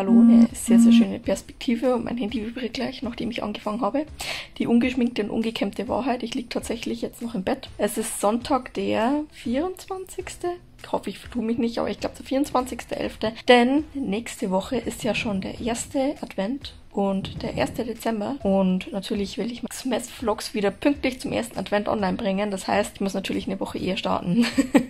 Hallo, eine sehr, sehr schöne Perspektive und mein Handy vibriert gleich, nachdem ich angefangen habe. Die ungeschminkte und ungekämmte Wahrheit. Ich liege tatsächlich jetzt noch im Bett. Es ist Sonntag, der 24. Ich hoffe, ich vertue mich nicht, aber ich glaube der 24.11. Denn nächste Woche ist ja schon der erste Advent und der 1. Dezember. Und natürlich will ich Xmas-Vlogs wieder pünktlich zum ersten Advent online bringen. Das heißt, ich muss natürlich eine Woche eher starten.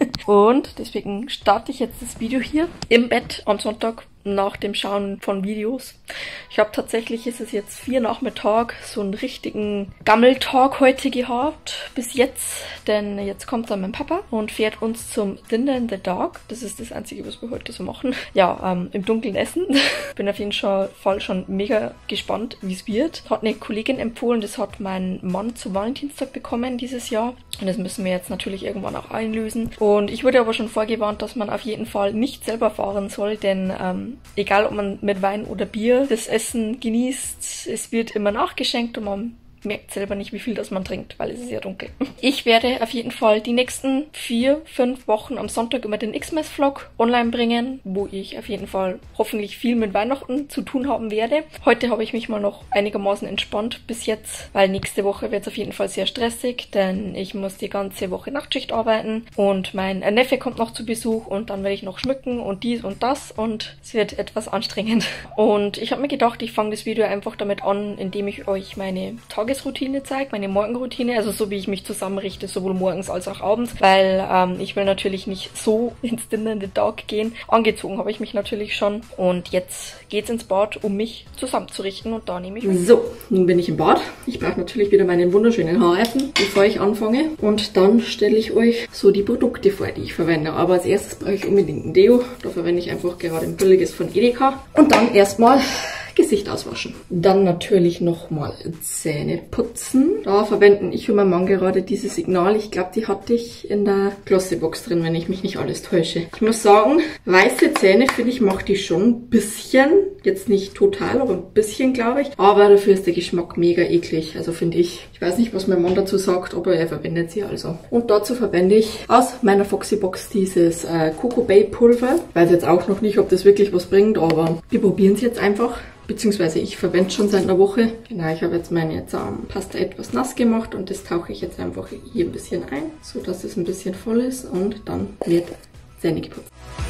Und deswegen starte ich jetzt das Video hier im Bett am Sonntag nach dem Schauen von Videos. Ich habe tatsächlich, ist es jetzt 4 Nachmittag, so einen richtigen Gammeltag heute gehabt, bis jetzt, denn jetzt kommt dann mein Papa und fährt uns zum Dinner in the Dark. Das ist das Einzige, was wir heute so machen. Ja, im Dunkeln essen. Bin auf jeden Fall schon mega gespannt, wie es wird. Hat eine Kollegin empfohlen, das hat mein Mann zu Valentinstag bekommen dieses Jahr. Und das müssen wir jetzt natürlich irgendwann auch einlösen. Und ich wurde aber schon vorgewarnt, dass man auf jeden Fall nicht selber fahren soll, denn egal ob man mit Wein oder Bier das Essen genießt, es wird immer nachgeschenkt und man merkt selber nicht, wie viel das man trinkt, weil es ist ja dunkel. Ich werde auf jeden Fall die nächsten 4-5 Wochen am Sonntag immer den Xmas-Vlog online bringen, wo ich auf jeden Fall hoffentlich viel mit Weihnachten zu tun haben werde. Heute habe ich mich mal noch einigermaßen entspannt bis jetzt, weil nächste Woche wird es auf jeden Fall sehr stressig, denn ich muss die ganze Woche Nachtschicht arbeiten und mein Neffe kommt noch zu Besuch und dann werde ich noch schmücken und dies und das und es wird etwas anstrengend. Und ich habe mir gedacht, ich fange das Video einfach damit an, indem ich euch meine Tagesroutine zeige, meine Morgenroutine, also so wie ich mich zusammenrichte, sowohl morgens als auch abends, weil ich will natürlich nicht so ins Dinner in the Dark gehen. Angezogen habe ich mich natürlich schon und jetzt geht's ins Bad, um mich zusammenzurichten und da nehme ich... So, nun bin ich im Bad. Ich brauche natürlich wieder meinen wunderschönen Haarreifen, bevor ich anfange und dann stelle ich euch so die Produkte vor, die ich verwende. Aber als erstes brauche ich unbedingt ein Deo, da verwende ich einfach gerade ein billiges von Edeka und dann erstmal Gesicht auswaschen. Dann natürlich nochmal Zähne putzen. Da verwenden ich und mein Mann gerade dieses Signal. Ich glaube, die hatte ich in der Glossy-Box drin, wenn ich mich nicht alles täusche. Ich muss sagen, weiße Zähne, finde ich, macht die schon ein bisschen. Jetzt nicht total, aber ein bisschen, glaube ich. Aber dafür ist der Geschmack mega eklig. Also finde ich. Ich weiß nicht, was mein Mann dazu sagt, aber er verwendet sie also. Und dazu verwende ich aus meiner Foxy-Box dieses Coco Bay Pulver. Ich weiß jetzt auch noch nicht, ob das wirklich was bringt, aber wir probieren es jetzt einfach. Beziehungsweise ich verwende es schon seit einer Woche. Genau, ich habe jetzt meine Zahnpasta etwas nass gemacht und das tauche ich jetzt einfach hier ein bisschen ein, so dass es ein bisschen voll ist und dann wird Zähne geputzt.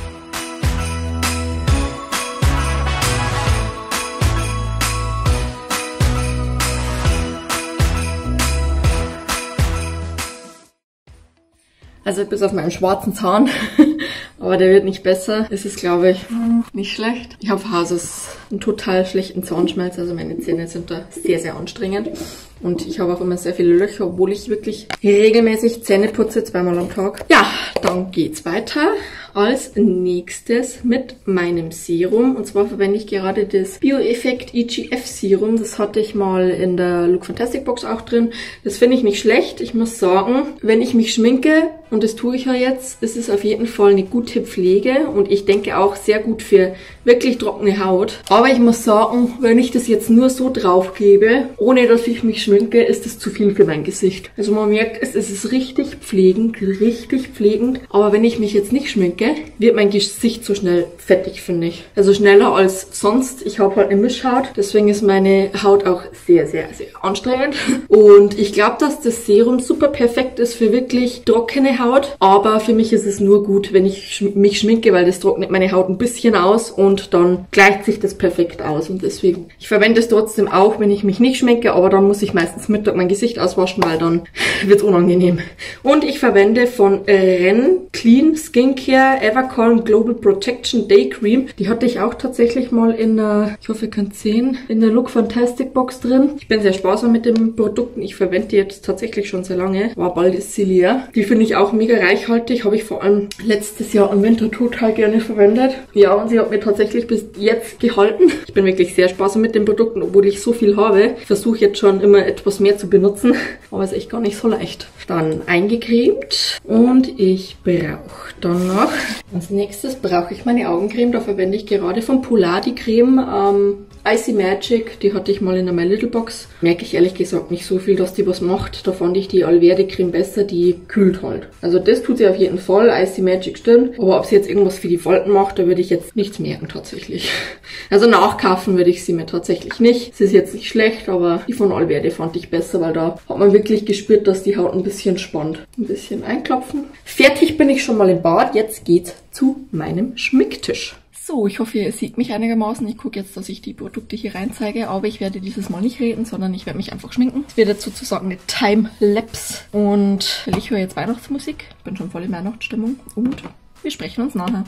Also bis auf meinen schwarzen Zahn, aber der wird nicht besser. Es ist, glaube ich, nicht schlecht. Ich habe auf Hauses einen total schlechten Zahnschmelz, also meine Zähne sind da sehr, sehr anstrengend. Und ich habe auch immer sehr viele Löcher, obwohl ich wirklich regelmäßig Zähne putze, 2-mal am Tag. Ja, dann geht's weiter. Als nächstes mit meinem Serum. Und zwar verwende ich gerade das Bioeffekt EGF Serum. Das hatte ich mal in der Look Fantastic Box auch drin. Das finde ich nicht schlecht. Ich muss sagen, wenn ich mich schminke, und das tue ich ja jetzt, ist es auf jeden Fall eine gute Pflege. Und ich denke auch sehr gut für wirklich trockene Haut. Aber ich muss sagen, wenn ich das jetzt nur so drauf gebe, ohne dass ich mich schminke, ist es zu viel für mein Gesicht. Also man merkt, es ist richtig pflegend, richtig pflegend. Aber wenn ich mich jetzt nicht schminke, wird mein Gesicht so schnell fettig, finde ich. Also schneller als sonst. Ich habe halt eine Mischhaut, deswegen ist meine Haut auch sehr, sehr, sehr anstrengend. Und ich glaube, dass das Serum super perfekt ist für wirklich trockene Haut. Aber für mich ist es nur gut, wenn ich mich schminke, weil das trocknet meine Haut ein bisschen aus und dann gleicht sich das perfekt aus. Und deswegen, ich verwende es trotzdem auch, wenn ich mich nicht schminke, aber dann muss ich meistens Mittag mein Gesicht auswaschen, weil dann wird es unangenehm. Und ich verwende von Ren Clean Skincare Evercalm Global Protection Day Cream. Die hatte ich auch tatsächlich mal in der, ich hoffe ihr könnt sehen, in der Look Fantastic Box drin. Ich bin sehr sparsam mit den Produkten. Ich verwende die jetzt tatsächlich schon sehr lange. Aber bald ist sie leer. Die finde ich auch mega reichhaltig. Habe ich vor allem letztes Jahr im Winter total gerne verwendet. Ja, und sie hat mir tatsächlich bis jetzt gehalten. Ich bin wirklich sehr sparsam mit den Produkten, obwohl ich so viel habe. Ich versuche jetzt schon immer etwas mehr zu benutzen. Aber ist echt gar nicht so leicht. Dann eingecremt. Und ich brauche dann noch... Als nächstes brauche ich meine Augencreme. Da verwende ich gerade von Polar die Creme Icy Magic, die hatte ich mal in der My Little Box. Merke ich ehrlich gesagt nicht so viel, dass die was macht. Da fand ich die Alverde Creme besser, die kühlt halt. Also das tut sie auf jeden Fall, Icy Magic stimmt. Aber ob sie jetzt irgendwas für die Falten macht, da würde ich jetzt nichts merken tatsächlich. Also nachkaufen würde ich sie mir tatsächlich nicht. Sie ist jetzt nicht schlecht, aber die von Alverde fand ich besser, weil da hat man wirklich gespürt, dass die Haut ein bisschen spannt. Ein bisschen einklopfen. Fertig bin ich schon mal im Bad. Jetzt geht's zu meinem Schminktisch. So, ich hoffe, ihr seht mich einigermaßen. Ich gucke jetzt, dass ich die Produkte hier reinzeige, aber ich werde dieses Mal nicht reden, sondern ich werde mich einfach schminken. Es wird jetzt sozusagen eine Time-Lapse und ich höre jetzt Weihnachtsmusik. Bin schon voll in Weihnachtsstimmung und wir sprechen uns nachher.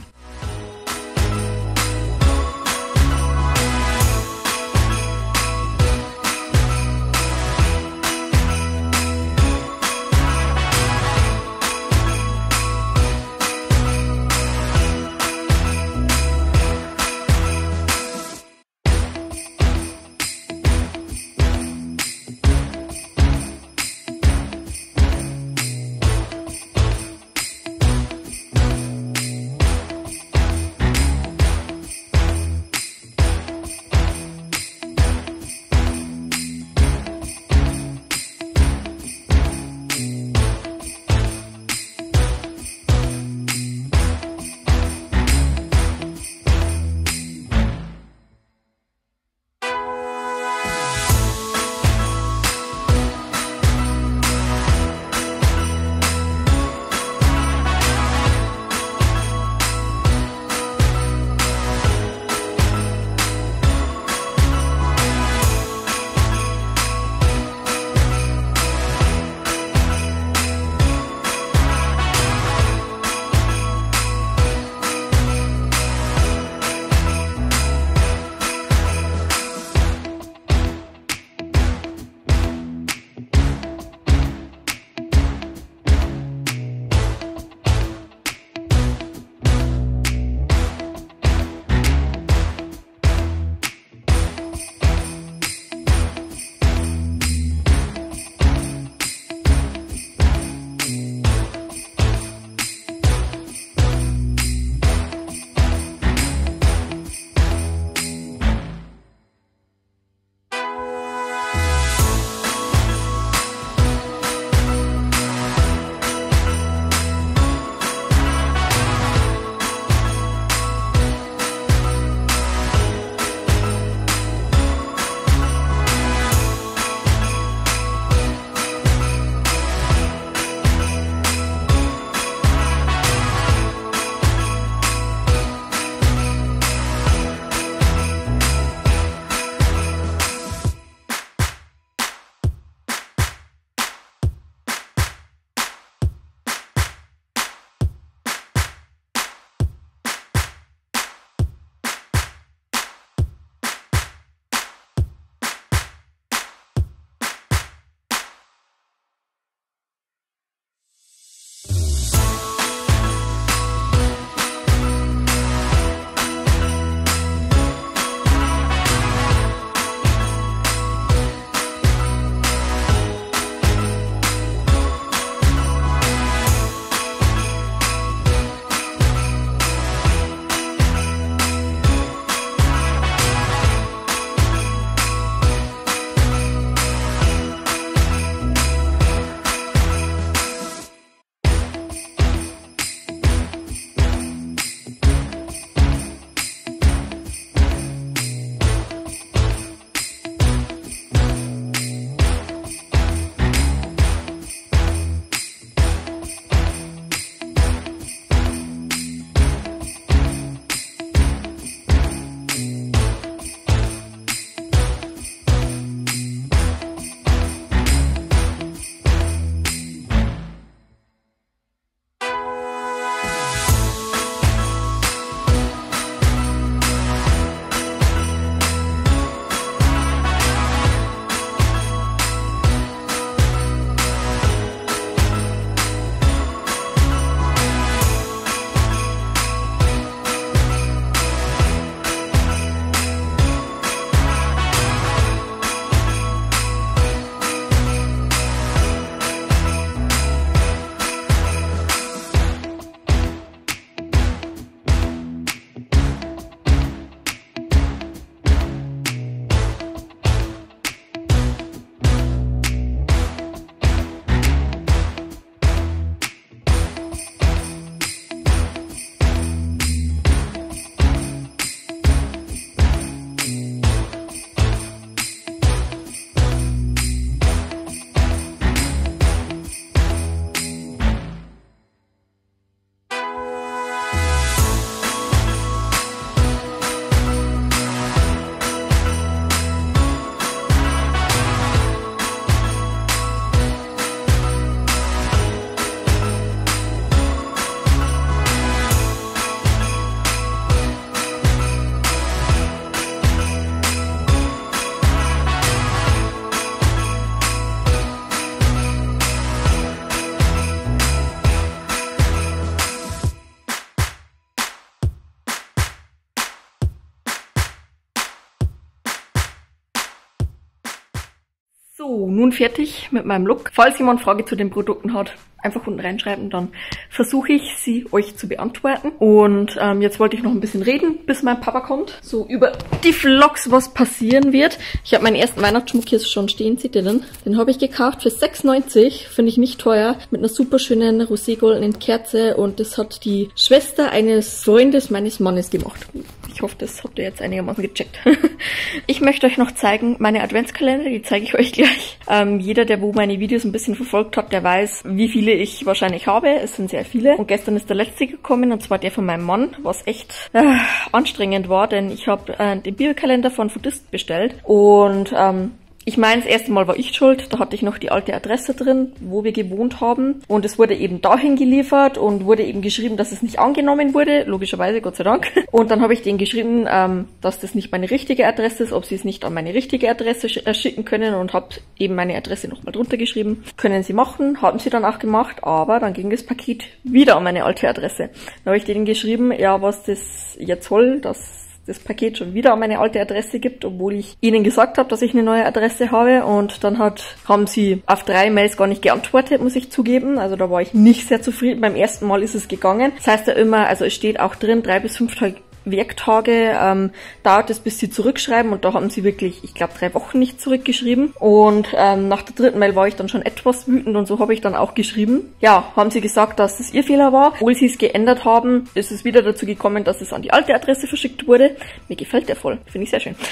So, nun fertig mit meinem Look. Falls jemand Frage zu den Produkten hat, einfach unten reinschreiben, dann versuche ich, sie euch zu beantworten. Und jetzt wollte ich noch ein bisschen reden, bis mein Papa kommt. So über die Vlogs, was passieren wird. Ich habe meinen ersten Weihnachtsschmuck hier schon stehen, seht ihr den? Den habe ich gekauft für 6,90, finde ich nicht teuer, mit einer super schönen roségoldenen Kerze. Und das hat die Schwester eines Freundes meines Mannes gemacht. Ich hoffe, das habt ihr jetzt einigermaßen gecheckt. Ich möchte euch noch zeigen, meine Adventskalender, die zeige ich euch gleich. Jeder, der wo meine Videos ein bisschen verfolgt hat, der weiß, wie viele ich wahrscheinlich habe. Es sind sehr viele. Und gestern ist der letzte gekommen, und zwar der von meinem Mann, was echt anstrengend war, denn ich habe den Bibelkalender von Foodist bestellt. Und ich meine, das erste Mal war ich schuld, da hatte ich noch die alte Adresse drin, wo wir gewohnt haben. Und es wurde eben dahin geliefert und wurde eben geschrieben, dass es nicht angenommen wurde. Logischerweise, Gott sei Dank. Und dann habe ich denen geschrieben, dass das nicht meine richtige Adresse ist, ob sie es nicht an meine richtige Adresse schicken können, und habe eben meine Adresse nochmal drunter geschrieben. Können sie machen, haben sie dann auch gemacht, aber dann ging das Paket wieder an meine alte Adresse. Dann habe ich denen geschrieben, ja, was das jetzt soll, dass das Paket schon wieder an meine alte Adresse gibt, obwohl ich ihnen gesagt habe, dass ich eine neue Adresse habe. Und dann haben sie auf 3 Mails gar nicht geantwortet, muss ich zugeben. Also da war ich nicht sehr zufrieden. Beim ersten Mal ist es gegangen. Das heißt ja immer, also es steht auch drin, 3 bis 5 Werktage dauert es, bis sie zurückschreiben, und da haben sie wirklich, ich glaube, 3 Wochen nicht zurückgeschrieben. Und nach der 3. Mail war ich dann schon etwas wütend, und so habe ich dann auch geschrieben. Ja, haben sie gesagt, dass das ihr Fehler war. Obwohl sie es geändert haben, ist es wieder dazu gekommen, dass es an die alte Adresse verschickt wurde. Mir gefällt der voll, finde ich sehr schön.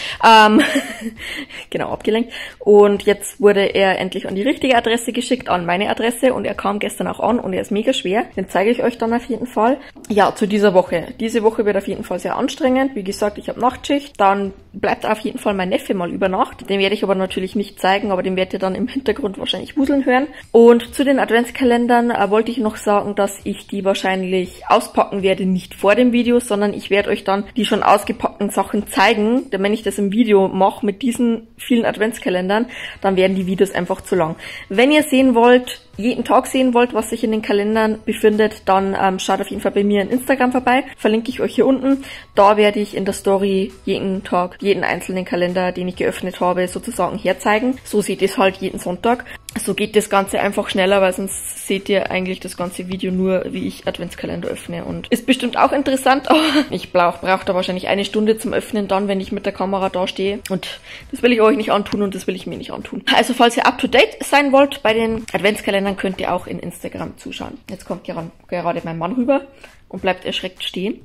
Genau, abgelenkt. Und jetzt wurde er endlich an die richtige Adresse geschickt, an meine Adresse, und er kam gestern auch an, und er ist mega schwer. Den zeige ich euch dann auf jeden Fall. Ja, zu dieser Woche. Diese Woche wird auf jeden Fall sehr anstrengend. Wie gesagt, ich habe Nachtschicht. Dann bleibt auf jeden Fall mein Neffe mal über Nacht. Den werde ich aber natürlich nicht zeigen, aber den werdet ihr dann im Hintergrund wahrscheinlich wuseln hören. Und zu den Adventskalendern wollte ich noch sagen, dass ich die wahrscheinlich auspacken werde, nicht vor dem Video, sondern ich werde euch dann die schon ausgepackten Sachen zeigen. Denn wenn ich das im Video mache mit diesen vielen Adventskalendern, dann werden die Videos einfach zu lang. Wenn ihr sehen wollt, jeden Tag sehen wollt, was sich in den Kalendern befindet, dann schaut auf jeden Fall bei mir in Instagram vorbei. Verlinke ich euch hier unten. Da werde ich in der Story jeden Tag, jeden einzelnen Kalender, den ich geöffnet habe, sozusagen herzeigen. So seht ihr es halt jeden Sonntag. So geht das Ganze einfach schneller, weil sonst seht ihr eigentlich das ganze Video nur, wie ich Adventskalender öffne. Und ist bestimmt auch interessant, aber ich brauche da wahrscheinlich 1 Stunde zum Öffnen dann, wenn ich mit der Kamera da stehe. Und das will ich euch nicht antun, und das will ich mir nicht antun. Also falls ihr up to date sein wollt bei den Adventskalendern, könnt ihr auch in Instagram zuschauen. Jetzt kommt gerade mein Mann rüber und bleibt erschreckt stehen.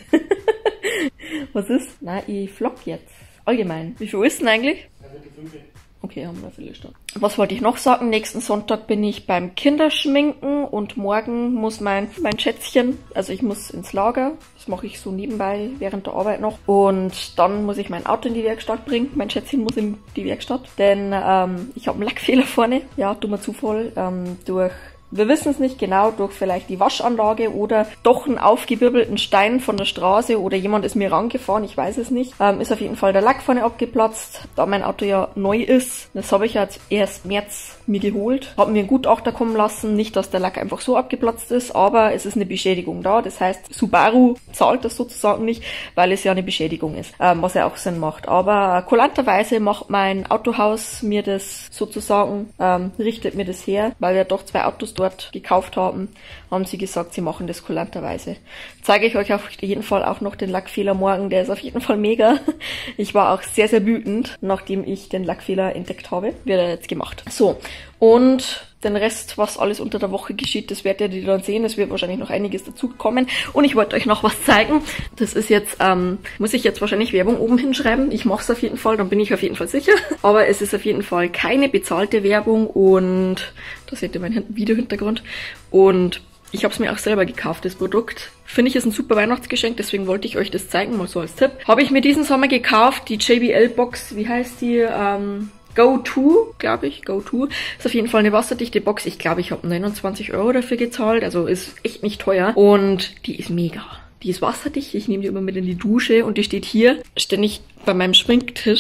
Was ist? Na, ich vlog jetzt. Allgemein. Wie viel ist denn eigentlich? Okay, haben wir viele Stunden. Was wollte ich noch sagen? Nächsten Sonntag bin ich beim Kinderschminken, und morgen muss mein Schätzchen, also ich muss ins Lager. Das mache ich so nebenbei während der Arbeit noch. Und dann muss ich mein Auto in die Werkstatt bringen. Mein Schätzchen muss in die Werkstatt, denn ich habe einen Lackfehler vorne. Ja, dummer Zufall. Wir wissen es nicht genau, durch vielleicht die Waschanlage oder doch einen aufgewirbelten Stein von der Straße, oder jemand ist mir rangefahren, ich weiß es nicht. Ist auf jeden Fall der Lack vorne abgeplatzt, da mein Auto ja neu ist. Das habe ich jetzt erst März mir geholt. Habe mir einen Gutachter kommen lassen, nicht, dass der Lack einfach so abgeplatzt ist, aber es ist eine Beschädigung da. Das heißt, Subaru zahlt das sozusagen nicht, weil es ja eine Beschädigung ist, was ja auch Sinn macht. Aber kulanterweise macht mein Autohaus mir das sozusagen, richtet mir das her, weil wir doch 2 Autos dort gekauft haben sie gesagt, sie machen das kulanterweise. Zeige ich euch auf jeden Fall auch noch den Lackfehler morgen, der ist auf jeden Fall mega. Ich war auch sehr, sehr wütend, nachdem ich den Lackfehler entdeckt habe. Wird er jetzt gemacht. So, und den Rest, was alles unter der Woche geschieht, das werdet ihr dann sehen. Es wird wahrscheinlich noch einiges dazu kommen. Und ich wollte euch noch was zeigen. Das ist jetzt, muss ich jetzt wahrscheinlich Werbung oben hinschreiben. Ich mache es auf jeden Fall, dann bin ich auf jeden Fall sicher. Aber es ist auf jeden Fall keine bezahlte Werbung, und da seht ihr meinen Videohintergrund. Und ich habe es mir auch selber gekauft, das Produkt. Finde ich, ist ein super Weihnachtsgeschenk, deswegen wollte ich euch das zeigen, mal so als Tipp. Habe ich mir diesen Sommer gekauft, die JBL-Box, wie heißt die? Go-To, glaube ich. Go-To. Ist auf jeden Fall eine wasserdichte Box. Ich glaube, ich habe 29 € dafür gezahlt, also ist echt nicht teuer. Und die ist mega. Die ist wasserdicht, ich nehme die immer mit in die Dusche, und die steht hier ständig bei meinem Schminktisch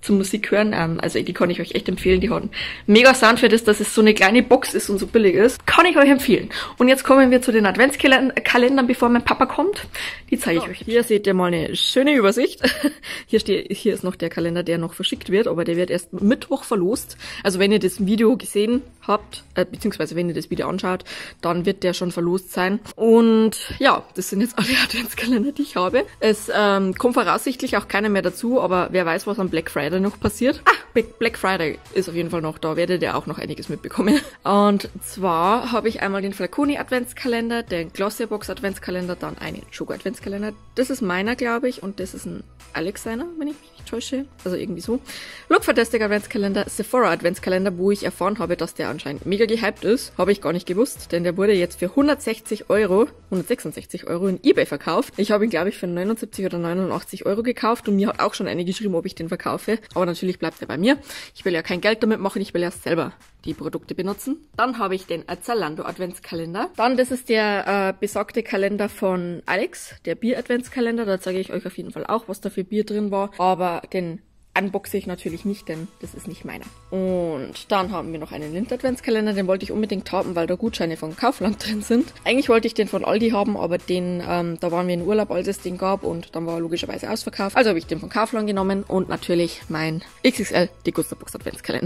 zum Musik hören. Also die kann ich euch echt empfehlen. Die haben mega Sound für das, dass es so eine kleine Box ist und so billig ist. Kann ich euch empfehlen. Und jetzt kommen wir zu den Adventskalendern, bevor mein Papa kommt. Die zeige ich euch. Hier seht ihr mal eine schöne Übersicht. Hier ist noch der Kalender, der noch verschickt wird, aber der wird erst Mittwoch verlost. Also wenn ihr das Video gesehen habt, beziehungsweise wenn ihr das Video anschaut, dann wird der schon verlost sein. Und ja, das sind jetzt alle Adventskalender, die ich habe. Es kommt voraussichtlich auch keiner mehr dazu, aber wer weiß, was am Black Friday noch passiert. Black Friday ist auf jeden Fall noch da, werdet ihr auch noch einiges mitbekommen. Und zwar habe ich einmal den Flaconi Adventskalender, den Glossybox Adventskalender, dann einen Sugar Adventskalender. Das ist meiner, glaube ich, und das ist ein Alex seiner, wenn ich mich nicht täusche. Also irgendwie so. Look Fantastic Adventskalender, Sephora Adventskalender, wo ich erfahren habe, dass der anscheinend mega gehypt ist. Habe ich gar nicht gewusst, denn der wurde jetzt für 166 Euro in eBay verkauft. Ich habe ihn, glaube ich, für 79 oder 89 Euro gekauft und mir hat auch schon eine geschrieben, ob ich den verkaufe. Aber natürlich bleibt er bei mir. Ich will ja kein Geld damit machen, ich will erst selber die Produkte benutzen. Dann habe ich den Zalando Adventskalender. Dann, das ist der besagte Kalender von Alex, der Bier Adventskalender. Da zeige ich euch auf jeden Fall auch, was da für Bier drin war. Aber den unboxe ich natürlich nicht, denn das ist nicht meiner. Und dann haben wir noch einen Lind-Adventskalender, den wollte ich unbedingt haben, weil da Gutscheine von Kaufland drin sind. Eigentlich wollte ich den von Aldi haben, aber den, da waren wir in Urlaub, als es den gab und dann war er logischerweise ausverkauft. Also habe ich den von Kaufland genommen und natürlich mein XXL Degusterbox Adventskalender.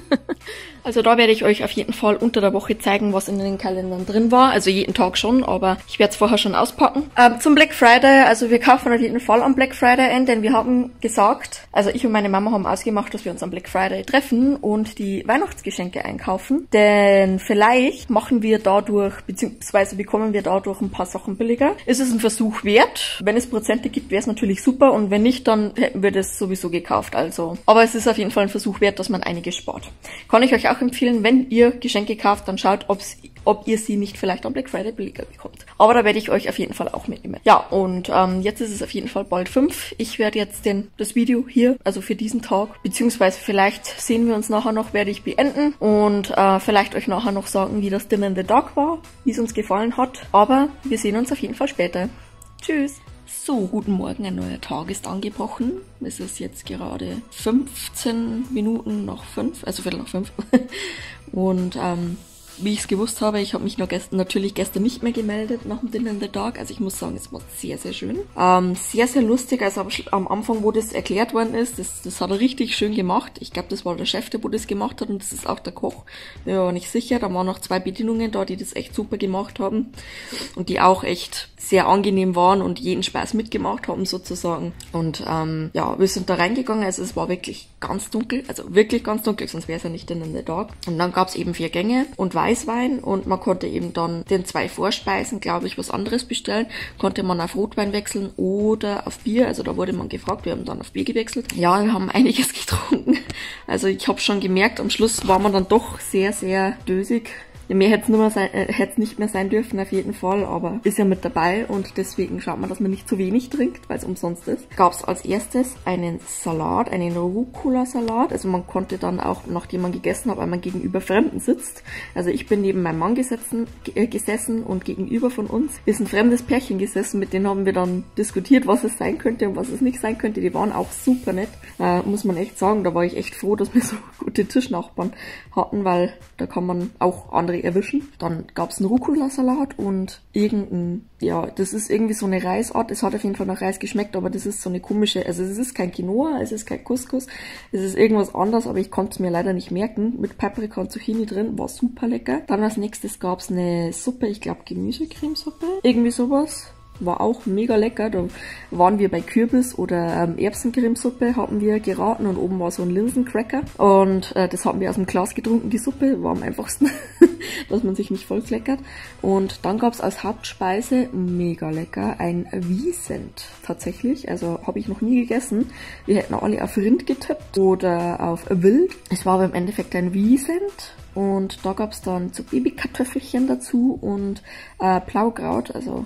Also da werde ich euch auf jeden Fall unter der Woche zeigen, was in den Kalendern drin war. Also jeden Tag schon, aber ich werde es vorher schon auspacken. Zum Black Friday, also wir kaufen auf jeden Fall am Black Friday ein, denn wir haben gesagt, also ich und meine Mama haben ausgemacht, dass wir uns am Black Friday treffen und die Weihnachtsgeschenke einkaufen. Denn vielleicht machen wir dadurch, beziehungsweise bekommen wir dadurch ein paar Sachen billiger. Es ist ein Versuch wert. Wenn es Prozente gibt, wäre es natürlich super und wenn nicht, dann hätten wir das sowieso gekauft. Also, aber es ist auf jeden Fall ein Versuch wert, dass man einiges spart. Kann ich euch auch empfehlen, wenn ihr Geschenke kauft, dann schaut, ob ihr sie nicht vielleicht am Black Friday billiger bekommt. Aber da werde ich euch auf jeden Fall auch mitnehmen. Ja, und jetzt ist es auf jeden Fall bald 5. Ich werde jetzt das Video hier, also für diesen Tag, beziehungsweise vielleicht sehen wir uns nachher noch, werde ich beenden und vielleicht euch nachher noch sagen, wie das Dinner in the Dark war, wie es uns gefallen hat. Aber wir sehen uns auf jeden Fall später. Tschüss! So, guten Morgen, ein neuer Tag ist angebrochen. Es ist jetzt gerade 15 Minuten nach 5, also Viertel nach 5. Und wie ich es gewusst habe, ich habe mich natürlich gestern nicht mehr gemeldet nach dem Dinner in the Dark. Also ich muss sagen, es war sehr, sehr schön. Sehr, sehr lustig. Also am Anfang, wo das erklärt worden ist, das hat er richtig schön gemacht. Ich glaube, das war der Chef, der wo das gemacht hat und das ist auch der Koch. Bin mir aber nicht sicher. Da waren noch 2 Bedienungen da, die das echt super gemacht haben und die auch echt sehr angenehm waren und jeden Spaß mitgemacht haben sozusagen. Und ja, wir sind da reingegangen. Also es war wirklich ganz dunkel. Also wirklich ganz dunkel, sonst wäre es ja nicht Dinner in the Dark. Und dann gab es eben 4 Gänge und Weißwein und man konnte eben dann den 2 Vorspeisen, glaube ich, was anderes bestellen. Konnte man auf Rotwein wechseln oder auf Bier. Also da wurde man gefragt, wir haben dann auf Bier gewechselt. Ja, wir haben einiges getrunken. Also ich habe schon gemerkt, am Schluss war man dann doch sehr, sehr dösig. Ja, mehr hätte es nicht mehr sein dürfen, auf jeden Fall, aber ist ja mit dabei und deswegen schaut man, dass man nicht zu wenig trinkt, weil es umsonst ist. Gab es als erstes einen Salat, einen Rucola-Salat. Also man konnte dann auch, nachdem man gegessen hat, weil man gegenüber Fremden sitzt. Also ich bin neben meinem Mann gesessen und gegenüber von uns ist ein fremdes Pärchen gesessen, mit denen haben wir dann diskutiert, was es sein könnte und was es nicht sein könnte. Die waren auch super nett, muss man echt sagen. Da war ich echt froh, dass wir so gute Tischnachbarn hatten, weil da kann man auch andere erwischen. Dann gab es einen Rucola-Salat und ja, das ist irgendwie so eine Reisart. Es hat auf jeden Fall nach Reis geschmeckt, aber das ist so eine komische, also es ist kein Quinoa, es ist kein Couscous, es ist irgendwas anderes, aber ich konnte es mir leider nicht merken. Mit Paprika und Zucchini drin, war super lecker. Dann als nächstes gab es eine Suppe, ich glaube Gemüsecremesuppe, irgendwie sowas. War auch mega lecker. Da waren wir bei Kürbis- oder Erbsencremesuppe, haben wir geraten und oben war so ein Linsencracker. Und das haben wir aus dem Glas getrunken, die Suppe. War am einfachsten, dass man sich nicht voll kleckert. Und dann gab es als Hauptspeise, mega lecker, ein Wiesent tatsächlich. Also habe ich noch nie gegessen. Wir hätten alle auf Rind getippt oder auf Wild. Es war aber im Endeffekt ein Wiesent. Und da gab es dann so Babykartoffelchen dazu und Blaukraut, also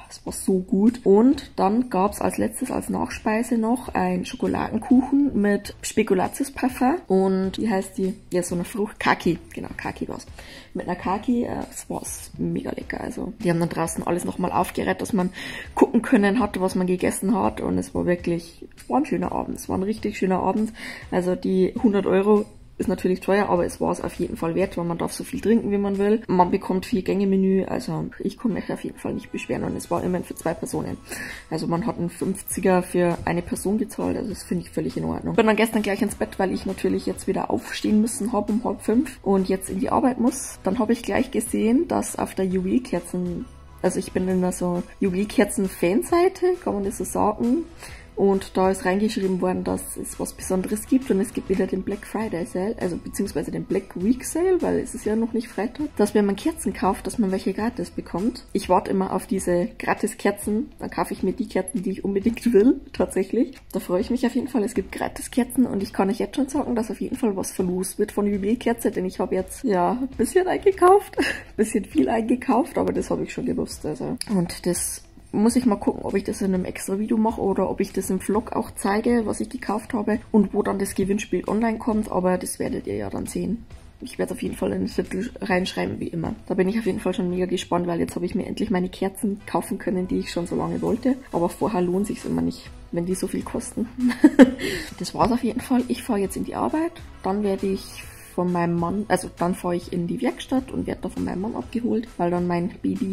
es war so gut. Und dann gab es als letztes, als Nachspeise noch ein Schokoladenkuchen mit Spekulatius-Parfum. Und wie heißt die? Ja, so eine Frucht. Kaki. Genau, Kaki war's. Mit einer Kaki, es war mega lecker. Also, die haben dann draußen alles nochmal aufgereiht, dass man gucken können hatte, was man gegessen hat. Und es war ein schöner Abend. Es war ein richtig schöner Abend. Also, die 100 Euro ist natürlich teuer, aber es war es auf jeden Fall wert, weil man darf so viel trinken, wie man will. Man bekommt 4-Gänge-Menü, also ich kann mich auf jeden Fall nicht beschweren und es war immerhin für 2 Personen. Also man hat einen 50er für eine Person gezahlt, also das finde ich völlig in Ordnung. Ich bin dann gestern gleich ins Bett, weil ich natürlich jetzt wieder aufstehen müssen habe um 4:30 und jetzt in die Arbeit muss. Dann habe ich gleich gesehen, dass auf der Juwelkerzen, also ich bin in einer so Juwelkerzen-Fanseite, kann man das so sagen. Und da ist reingeschrieben worden, dass es was Besonderes gibt und es gibt wieder den Black Friday Sale, also beziehungsweise den Black Week Sale, weil es ist ja noch nicht Freitag, dass wenn man Kerzen kauft, dass man welche gratis bekommt. Ich warte immer auf diese Gratis-Kerzen, dann kaufe ich mir die Kerzen, die ich unbedingt will, tatsächlich. Da freue ich mich auf jeden Fall, es gibt Gratis-Kerzen und ich kann euch jetzt schon sagen, dass auf jeden Fall was verlost wird von Juwelkerze, denn ich habe jetzt, ja, ein bisschen eingekauft, ein bisschen viel eingekauft, aber das habe ich schon gewusst, also. Und das muss ich mal gucken, ob ich das in einem extra Video mache oder ob ich das im Vlog auch zeige, was ich gekauft habe und wo dann das Gewinnspiel online kommt, aber das werdet ihr ja dann sehen. Ich werde es auf jeden Fall in den Titel reinschreiben, wie immer. Da bin ich auf jeden Fall schon mega gespannt, weil jetzt habe ich mir endlich meine Kerzen kaufen können, die ich schon so lange wollte. Aber vorher lohnt sich immer nicht, wenn die so viel kosten. Das war's auf jeden Fall. Ich fahre jetzt in die Arbeit, dann werde ich von meinem Mann, also dann fahre ich in die Werkstatt und werde da von meinem Mann abgeholt, weil dann mein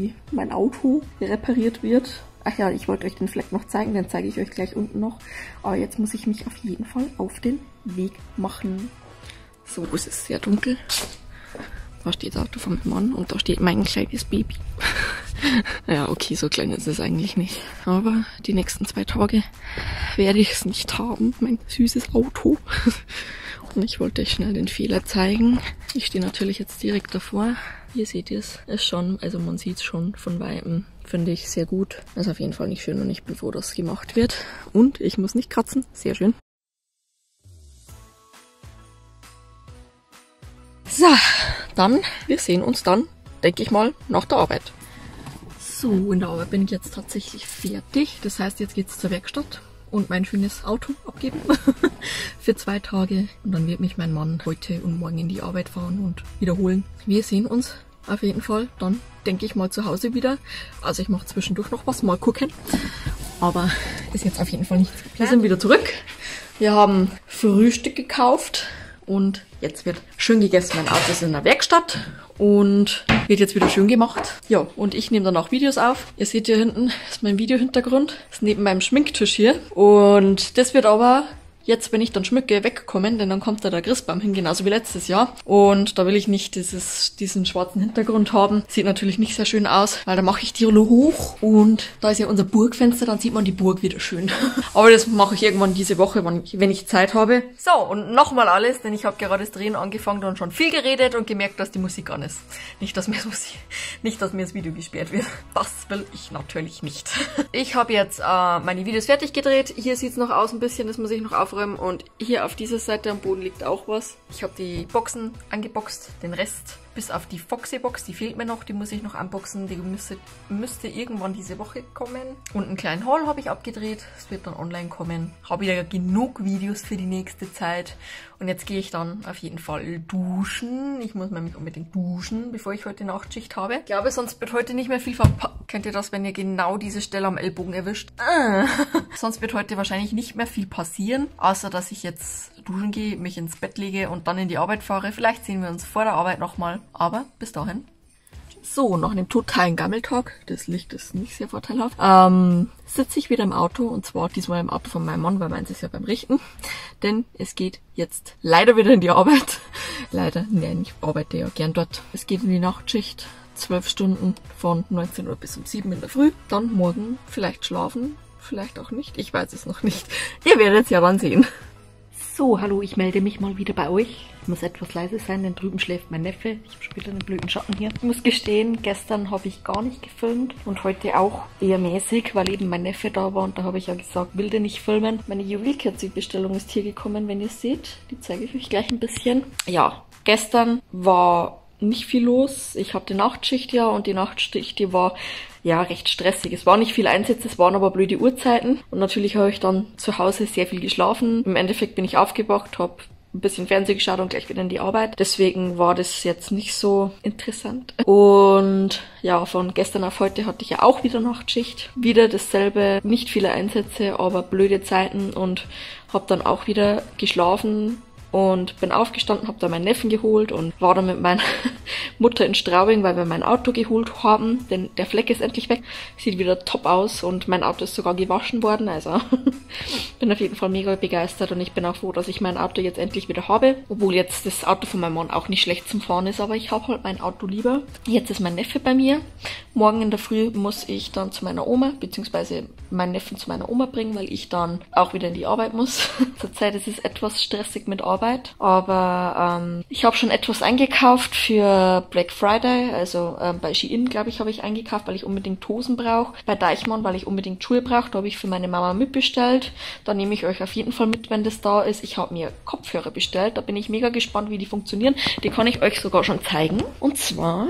Auto repariert wird. Ach ja, ich wollte euch den Fleck noch zeigen, den zeige ich euch gleich unten noch. Aber jetzt muss ich mich auf jeden Fall auf den Weg machen. So, es ist sehr dunkel. Da steht das Auto von meinem Mann und da steht mein kleines Baby. Ja, okay, so klein ist es eigentlich nicht. Aber die nächsten 2 Tage werde ich es nicht haben, mein süßes Auto. Und ich wollte euch schnell den Fehler zeigen. Ich stehe natürlich jetzt direkt davor. Hier seht ihr es. Ist schon, also man sieht es schon von Weitem. Finde ich sehr gut. Ist auf jeden Fall nicht schön und ich bin froh, dass es gemacht wird. Und ich muss nicht kratzen. Sehr schön. So, dann, wir sehen uns dann, denke ich mal, nach der Arbeit. So, in der Arbeit bin ich jetzt tatsächlich fertig. Das heißt, jetzt geht's zur Werkstatt und mein schönes Auto abgeben für 2 Tage. Und dann wird mich mein Mann heute und morgen in die Arbeit fahren und wiederholen. Wir sehen uns auf jeden Fall dann, denke ich mal, zu Hause wieder. Also ich mache zwischendurch noch was, mal gucken. Aber ist jetzt auf jeden Fall nichts geplant. Wir sind wieder zurück. Wir haben Frühstück gekauft. Und jetzt wird schön gegessen. Mein Auto ist in der Werkstatt und wird jetzt wieder schön gemacht. Ja, und ich nehme dann auch Videos auf. Ihr seht hier hinten, das ist mein Videohintergrund. Das ist neben meinem Schminktisch hier. Und das wird aber jetzt, wenn ich dann schmücke, wegkommen, denn dann kommt da der Christbaum hin, genauso wie letztes Jahr. Und da will ich nicht diesen schwarzen Hintergrund haben. Sieht natürlich nicht sehr schön aus, weil da mache ich die Rolle hoch und da ist ja unser Burgfenster, dann sieht man die Burg wieder schön. Aber das mache ich irgendwann diese Woche, wenn ich Zeit habe. So, und nochmal alles, denn ich habe gerade das Drehen angefangen und schon viel geredet und gemerkt, dass die Musik an ist. Nicht, dass mir das Video gesperrt wird. Das will ich natürlich nicht. Ich habe jetzt meine Videos fertig gedreht. Hier sieht es noch aus ein bisschen, das muss ich noch aufräumen. Und hier auf dieser Seite am Boden liegt auch was. Ich habe die Boxen angeboxt, den Rest bis auf die Foxy-Box, die fehlt mir noch, die muss ich noch unboxen, die müsste irgendwann diese Woche kommen. Und einen kleinen Haul habe ich abgedreht, es wird dann online kommen. Habe wieder genug Videos für die nächste Zeit. Und jetzt gehe ich dann auf jeden Fall duschen. Ich muss nämlich unbedingt duschen, bevor ich heute Nachtschicht habe. Ich glaube, sonst wird heute nicht mehr viel Kennt ihr das, wenn ihr genau diese Stelle am Ellbogen erwischt? Sonst wird heute wahrscheinlich nicht mehr viel passieren, außer dass ich jetzt duschen gehe, mich ins Bett lege und dann in die Arbeit fahre. Vielleicht sehen wir uns vor der Arbeit nochmal. Aber bis dahin. So, nach einem totalen Gammeltag, das Licht ist nicht sehr vorteilhaft, sitze ich wieder im Auto und zwar diesmal im Auto von meinem Mann, weil meins ist ja beim Richten. Denn es geht jetzt leider wieder in die Arbeit. Leider, nein, ich arbeite ja gern dort. Es geht in die Nachtschicht, 12 Stunden von 19 Uhr bis um 7 in der Früh. Dann morgen vielleicht schlafen, vielleicht auch nicht, ich weiß es noch nicht. Ihr werdet es ja dann sehen. So, hallo, ich melde mich mal wieder bei euch. Ich muss etwas leise sein, denn drüben schläft mein Neffe. Ich habe schon wieder einen blöden Schatten hier. Ich muss gestehen, gestern habe ich gar nicht gefilmt und heute auch eher mäßig, weil eben mein Neffe da war und da habe ich ja gesagt, will den nicht filmen. Meine Juwelkerzenbestellung ist hier gekommen, wenn ihr seht. Die zeige ich euch gleich ein bisschen. Ja, gestern war nicht viel los. Ich hatte Nachtschicht ja und die Nachtschicht, die war ja recht stressig. Es waren nicht viele Einsätze, es waren aber blöde Uhrzeiten. Und natürlich habe ich dann zu Hause sehr viel geschlafen. Im Endeffekt bin ich aufgewacht, habe ein bisschen Fernsehen geschaut und gleich wieder in die Arbeit. Deswegen war das jetzt nicht so interessant. Und ja, von gestern auf heute hatte ich ja auch wieder Nachtschicht. Wieder dasselbe, nicht viele Einsätze, aber blöde Zeiten und habe dann auch wieder geschlafen. Und bin aufgestanden, habe da meinen Neffen geholt und war dann mit meiner Mutter in Straubing, weil wir mein Auto geholt haben. Denn der Fleck ist endlich weg. Sieht wieder top aus und mein Auto ist sogar gewaschen worden. Also bin auf jeden Fall mega begeistert und ich bin auch froh, dass ich mein Auto jetzt endlich wieder habe. Obwohl jetzt das Auto von meinem Mann auch nicht schlecht zum Fahren ist, aber ich habe halt mein Auto lieber. Jetzt ist mein Neffe bei mir. Morgen in der Früh muss ich dann zu meiner Oma, beziehungsweise meinen Neffen zu meiner Oma bringen, weil ich dann auch wieder in die Arbeit muss. Zurzeit ist es etwas stressig mit Arbeit. Aber ich habe schon etwas eingekauft für Black Friday, also bei Shein, glaube ich, habe ich eingekauft, weil ich unbedingt Hosen brauche. Bei Deichmann, weil ich unbedingt Schuhe brauche, da habe ich für meine Mama mitbestellt. Da nehme ich euch auf jeden Fall mit, wenn das da ist. Ich habe mir Kopfhörer bestellt, da bin ich mega gespannt, wie die funktionieren. Die kann ich euch sogar schon zeigen. Und zwar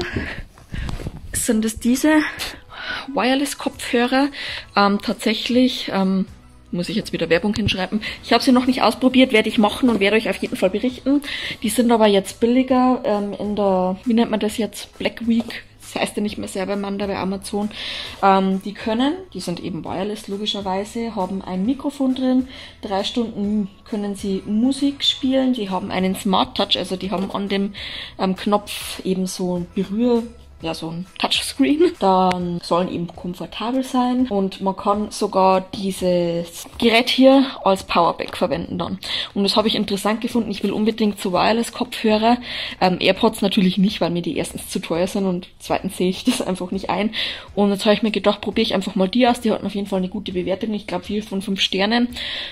sind es diese Wireless-Kopfhörer. Tatsächlich muss ich jetzt wieder Werbung hinschreiben. Ich habe sie noch nicht ausprobiert, werde ich machen und werde euch auf jeden Fall berichten. Die sind aber jetzt billiger in der, wie nennt man das jetzt, Black Week. Das heißt ja nicht mehr Cybermanda bei Amazon. Die sind eben wireless logischerweise, haben ein Mikrofon drin. 3 Stunden können sie Musik spielen. Sie haben einen Smart Touch, also die haben an dem Knopf eben so ein so ein Touchscreen. Dann sollen eben komfortabel sein und man kann sogar dieses Gerät hier als Powerbank verwenden dann. Und das habe ich interessant gefunden. Ich will unbedingt so Wireless-Kopfhörer. AirPods natürlich nicht, weil mir die erstens zu teuer sind und zweitens sehe ich das einfach nicht ein. Und jetzt habe ich mir gedacht, probiere ich einfach mal die aus. Die hatten auf jeden Fall eine gute Bewertung. Ich glaube 4 von 5 Sternen.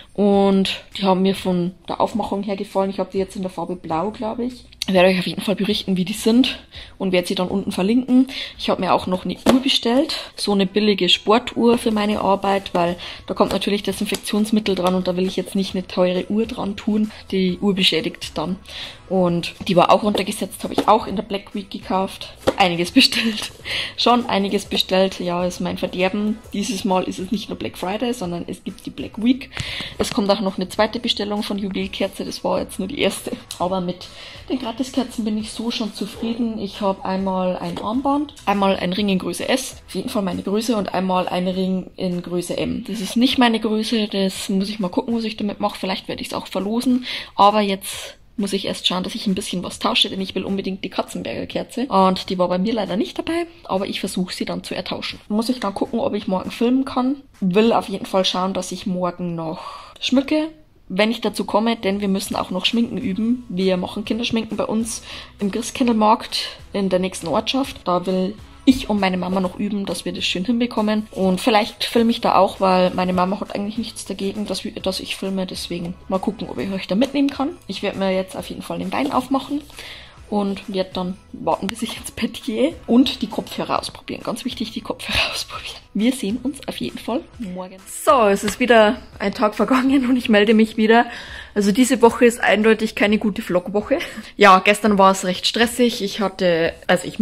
Und die haben mir von der Aufmachung her gefallen. Ich habe die jetzt in der Farbe Blau, glaube ich. Ich werde euch auf jeden Fall berichten, wie die sind und werde sie dann unten verlinken. Ich habe mir auch noch eine Uhr bestellt, so eine billige Sportuhr für meine Arbeit, weil da kommt natürlich Desinfektionsmittel dran und da will ich jetzt nicht eine teure Uhr dran tun. Die Uhr beschädigt dann. Und die war auch runtergesetzt, habe ich auch in der Black Week gekauft. Einiges bestellt. Schon einiges bestellt. Ja, ist mein Verderben. Dieses Mal ist es nicht nur Black Friday, sondern es gibt die Black Week. Es kommt auch noch eine zweite Bestellung von Juwelkerze. Das war jetzt nur die erste. Aber mit den Gratiskerzen bin ich so schon zufrieden. Ich habe einmal ein Armband, einmal ein Ring in Größe S, auf jeden Fall meine Größe, und einmal ein Ring in Größe M. Das ist nicht meine Größe, das muss ich mal gucken, was ich damit mache. Vielleicht werde ich es auch verlosen. Aber jetzt muss ich erst schauen, dass ich ein bisschen was tausche, denn ich will unbedingt die Katzenberger Kerze. Und die war bei mir leider nicht dabei, aber ich versuche sie dann zu ertauschen. Muss ich dann gucken, ob ich morgen filmen kann. Will auf jeden Fall schauen, dass ich morgen noch schmücke, wenn ich dazu komme, denn wir müssen auch noch Schminken üben. Wir machen Kinderschminken bei uns im Christkindlmarkt in der nächsten Ortschaft. Da will ich und meine Mama noch üben, dass wir das schön hinbekommen. Und vielleicht filme ich da auch, weil meine Mama hat eigentlich nichts dagegen, dass ich filme. Deswegen mal gucken, ob ich euch da mitnehmen kann. Ich werde mir jetzt auf jeden Fall den Wein aufmachen und werde dann warten, bis ich ins Bett gehe und die Kopfhörer ausprobieren. Ganz wichtig, die Kopfhörer ausprobieren. Wir sehen uns auf jeden Fall morgen. So, es ist wieder ein Tag vergangen und ich melde mich wieder. Also diese Woche ist eindeutig keine gute Vlogwoche. Ja, gestern war es recht stressig. Ich habe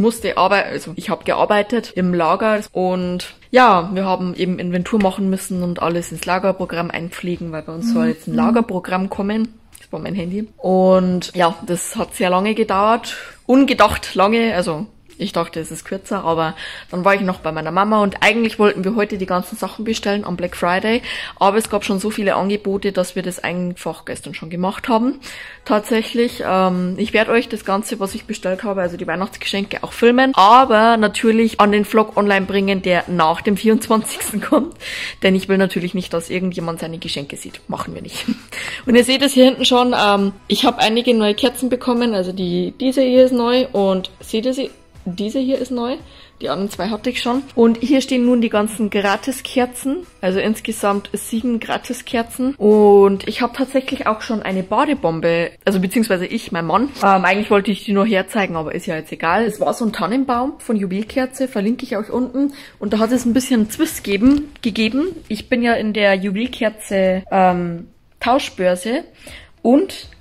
gearbeitet im Lager und ja, wir haben eben Inventur machen müssen und alles ins Lagerprogramm einpflegen, weil bei uns soll jetzt ein Lagerprogramm kommen. Das war mein Handy. Und ja, das hat sehr lange gedauert. Ungedacht lange, also ich dachte, es ist kürzer, aber dann war ich noch bei meiner Mama und eigentlich wollten wir heute die ganzen Sachen bestellen am Black Friday, aber es gab schon so viele Angebote, dass wir das einfach gestern schon gemacht haben. Tatsächlich, ich werde euch das Ganze, was ich bestellt habe, also die Weihnachtsgeschenke auch filmen, aber natürlich an den Vlog online bringen, der nach dem 24. kommt, denn ich will natürlich nicht, dass irgendjemand seine Geschenke sieht. Machen wir nicht. Und ihr seht es hier hinten schon, ich habe einige neue Kerzen bekommen, also diese hier ist neu und seht ihr sie? Diese hier ist neu, die anderen 2 hatte ich schon. Und hier stehen nun die ganzen Gratiskerzen, also insgesamt 7 Gratiskerzen. Und ich habe tatsächlich auch schon eine Badebombe, also beziehungsweise mein Mann. Eigentlich wollte ich die nur herzeigen, aber ist ja jetzt egal. Es war so ein Tannenbaum von Juwelkerze, verlinke ich euch unten. Und da hat es ein bisschen Zwist gegeben. Ich bin ja in der Juwelkerze Tauschbörse und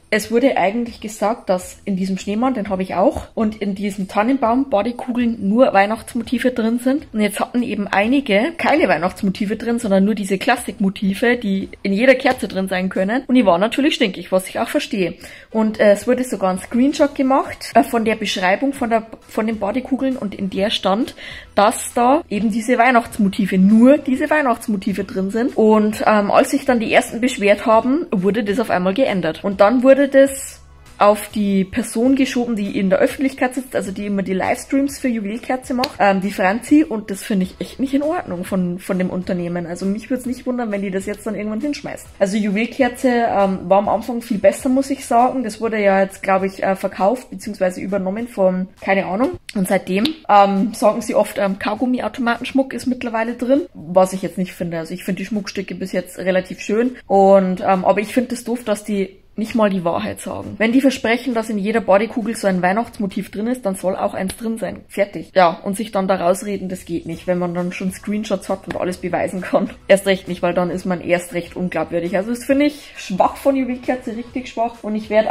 es wurde eigentlich gesagt, dass in diesem Schneemann, den habe ich auch, und in diesen Tannenbaum-Bodykugeln nur Weihnachtsmotive drin sind. Und jetzt hatten eben einige keine Weihnachtsmotive drin, sondern nur diese Klassikmotive, die in jeder Kerze drin sein können. Und die waren natürlich stinkig, was ich auch verstehe. Und es wurde sogar ein Screenshot gemacht von der Beschreibung von den Bodykugeln, und in der stand, dass da eben diese Weihnachtsmotive, nur diese Weihnachtsmotive drin sind. Und als sich dann die ersten beschwert haben, wurde das auf einmal geändert. Und dann wurde das auf die Person geschoben, die in der Öffentlichkeit sitzt, also die immer die Livestreams für Juwelkerze macht, die Franzi, und das finde ich echt nicht in Ordnung von dem Unternehmen. Also mich würde es nicht wundern, wenn die das jetzt dann irgendwann hinschmeißt. Also Juwelkerze war am Anfang viel besser, muss ich sagen. Das wurde ja jetzt, glaube ich, verkauft bzw. übernommen von, keine Ahnung. Und seitdem sagen sie oft, Kaugummi-Automatenschmuck ist mittlerweile drin, was ich jetzt nicht finde. Also ich finde die Schmuckstücke bis jetzt relativ schön, und aber ich finde es doof, dass die nicht mal die Wahrheit sagen. Wenn die versprechen, dass in jeder Bodykugel so ein Weihnachtsmotiv drin ist, dann soll auch eins drin sein. Fertig. Ja, und sich dann da rausreden, das geht nicht, wenn man dann schon Screenshots hat und alles beweisen kann. Erst recht nicht, weil dann ist man erst recht unglaubwürdig. Also das finde ich schwach von Juwelkerze, richtig schwach. Und ich werde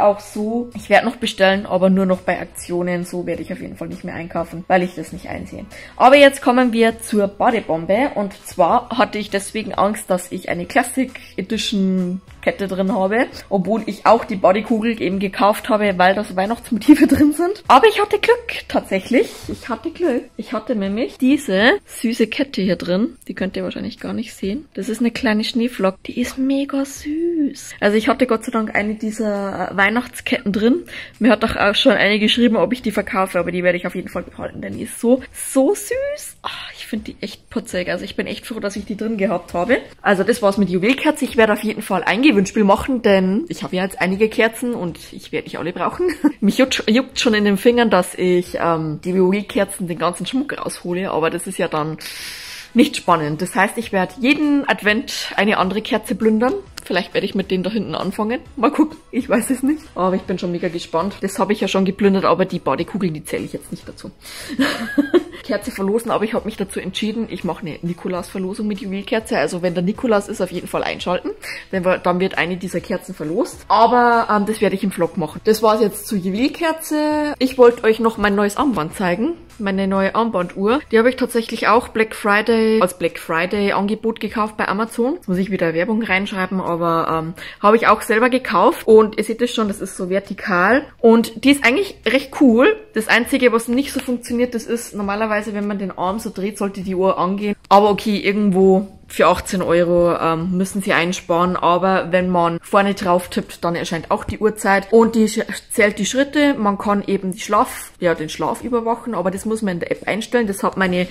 noch bestellen, aber nur noch bei Aktionen. So werde ich auf jeden Fall nicht mehr einkaufen, weil ich das nicht einsehe. Aber jetzt kommen wir zur Badebombe. Und zwar hatte ich deswegen Angst, dass ich eine Classic Edition Kette drin habe, obwohl ich auch die Bodykugel eben gekauft habe, weil da so Weihnachtsmotive drin sind. Aber ich hatte Glück, tatsächlich. Ich hatte Glück. Ich hatte nämlich diese süße Kette hier drin. Die könnt ihr wahrscheinlich gar nicht sehen. Das ist eine kleine Schneeflocke. Die ist mega süß. Also ich hatte Gott sei Dank eine dieser Weihnachtsketten drin. Mir hat auch schon eine geschrieben, ob ich die verkaufe, aber die werde ich auf jeden Fall behalten, denn die ist so süß. Ach, ich finde die echt putzig. Also ich bin echt froh, dass ich die drin gehabt habe. Also das war's mit Juwelkerze. Ich werde auf jeden Fall ein Gewinnspiel machen, denn ich habe ja jetzt einige Kerzen und ich werde nicht alle brauchen. Mich juckt schon in den Fingern, dass ich die Juwelkerzen, den ganzen Schmuck raushole, aber das ist ja dann nicht spannend. Das heißt, ich werde jeden Advent eine andere Kerze plündern. Vielleicht werde ich mit denen da hinten anfangen. Mal gucken, ich weiß es nicht. Aber ich bin schon mega gespannt. Das habe ich ja schon geplündert, aber die Badekugeln, die zähle ich jetzt nicht dazu. Kerze verlosen, aber ich habe mich dazu entschieden, ich mache eine Nikolaus-Verlosung mit Juwelkerze. Also wenn der Nikolaus ist, auf jeden Fall einschalten. Denn dann wird eine dieser Kerzen verlost. Aber das werde ich im Vlog machen. Das war es jetzt zur Juwelkerze. Ich wollte euch noch mein neues Armband zeigen. Meine neue Armbanduhr. Die habe ich tatsächlich auch als Black Friday Angebot gekauft bei Amazon. Jetzt muss ich wieder Werbung reinschreiben, aber habe ich auch selber gekauft. Und ihr seht es schon, das ist so vertikal. Und die ist eigentlich recht cool. Das Einzige, was nicht so funktioniert, das ist normalerweise, wenn man den Arm so dreht, sollte die Uhr angehen. Aber okay, irgendwo für 18 € müssen sie einsparen, aber wenn man vorne drauf tippt, dann erscheint auch die Uhrzeit und die zählt die Schritte. Man kann eben den Schlaf überwachen, aber das muss man in der App einstellen. Das hat meine